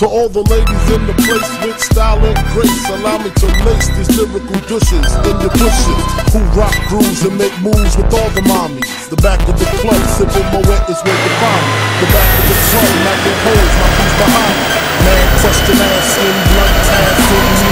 To all the ladies in the place with style and grace, allow me to lace these lyrical douches in the bushes who rock grooves and make moves with all the mommies. The back of the club, sipping Moet is where you find me. The back of the club, knocking holes, my feet behind me. Man, question asking, blunt tasking,